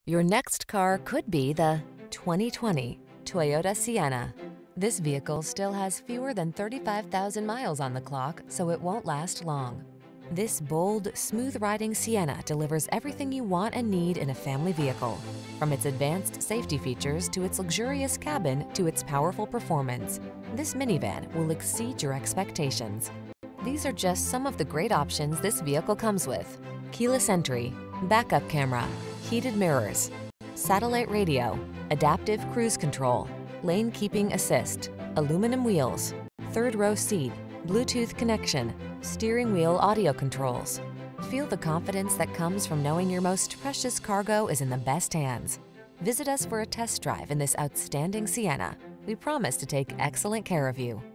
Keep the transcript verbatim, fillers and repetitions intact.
Your next car could be the twenty twenty Toyota Sienna. This vehicle still has fewer than thirty-five thousand miles on the clock, so it won't last long. This bold, smooth-riding Sienna delivers everything you want and need in a family vehicle. From its advanced safety features to its luxurious cabin to its powerful performance, this minivan will exceed your expectations. These are just some of the great options this vehicle comes with: keyless entry, backup camera, heated mirrors, satellite radio, adaptive cruise control, lane keeping assist, aluminum wheels, third row seat, Bluetooth connection, steering wheel audio controls. Feel the confidence that comes from knowing your most precious cargo is in the best hands. Visit us for a test drive in this outstanding Sienna. We promise to take excellent care of you.